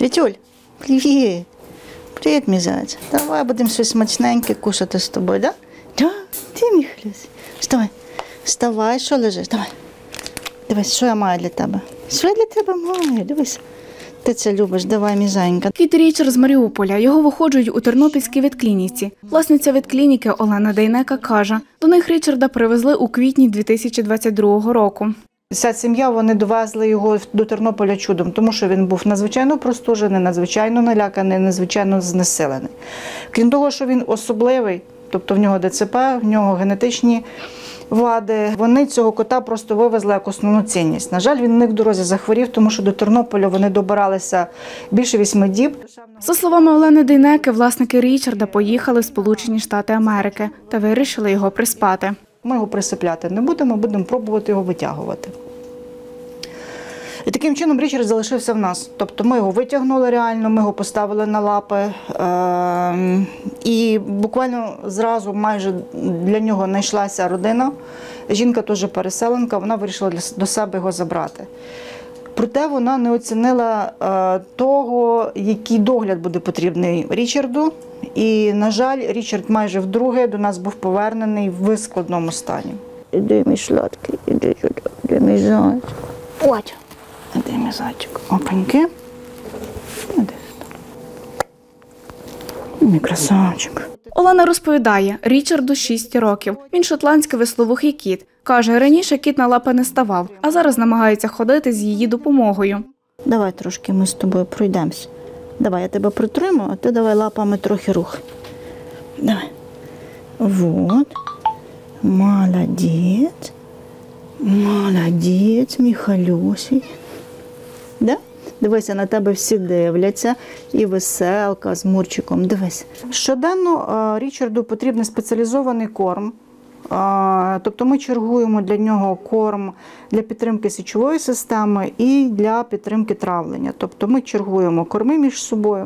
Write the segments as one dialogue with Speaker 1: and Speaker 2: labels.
Speaker 1: Вітюль, привіт. Привіт, мій зайць. Давай будемо щось смачненьке кушати з тобою, да? Да? Ти, мій хлюсь. Вставай. Вставай, що лежиш? Давай. Дивись, що я маю для тебе. Що я для тебе маю? Дивись. Ти це любиш, давай, мій зайенька.
Speaker 2: Кіт Річард з Маріуполя. Його виходжують у Тернопільській ветклініці. Власниця ветклініки Олена Дейнека каже, до них Річарда привезли у квітні 2022 року.
Speaker 1: Вся сім'я, вони довезли його до Тернополя чудом, тому що він був надзвичайно простужений, надзвичайно наляканий, надзвичайно знесилений. Крім того, що він особливий, тобто в нього ДЦП, в нього генетичні вади, вони цього кота просто вивезли як основну цінність. На жаль, він не в дорозі захворів, тому що до Тернополя вони добиралися більше 8 діб.
Speaker 2: За словами Олени Дейнеки, власники Річарда поїхали в Сполучені Штати Америки та вирішили його приспати.
Speaker 1: Ми його присипляти не будемо, будемо пробувати його витягувати. І таким чином Річард залишився в нас. Тобто ми його витягнули реально, ми його поставили на лапи. І буквально зразу майже для нього знайшлася родина. Жінка теж переселенка, вона вирішила до себе його забрати. Проте вона не оцінила того, який догляд буде потрібний Річарду. І, на жаль, Річард майже вдруге до нас був повернений в складному стані. Іди, мій сладкий, іди сюди, іди, мій зайчик. Ось, іди, мій зайчик. Опаньки. Іди сюди. Мій красавчик.
Speaker 2: Олена розповідає, Річарду 6 років. Він шотландський висловухий кіт. Каже, раніше кіт на лапи не ставав, а зараз намагається ходити з її допомогою.
Speaker 1: Давай трошки ми з тобою пройдемось. Давай, я тебе притримую, а ти давай лапами трохи рух. Давай. Вот. Молодець. Молодець, Міхалюсій. Да? Дивися, на тебе всі дивляться. І веселка з Мурчиком. Дивись. Щоденно Річарду потрібен спеціалізований корм. Тобто ми чергуємо для нього корм для підтримки сечової системи і для підтримки травлення. Тобто ми чергуємо корми між собою.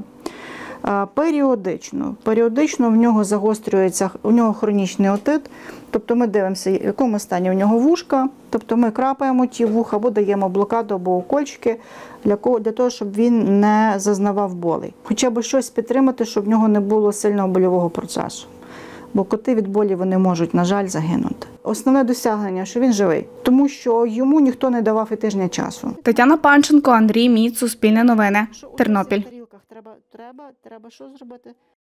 Speaker 1: Періодично в нього загострюється, у нього хронічний отит, тобто ми дивимося, в якому стані у нього вушка, тобто ми крапаємо ті вуха або даємо блокаду або укольчики для того, щоб він не зазнавав болей. Хоча б щось підтримати, щоб в нього не було сильного больового процесу. Бо коти від болі вони можуть, на жаль, загинути. Основне досягнення, що він живий, тому що йому ніхто не давав і тижня часу.
Speaker 2: Тетяна Панченко, Андрій Міц, Суспільне новини, Тернопіль.
Speaker 1: Треба що зробити?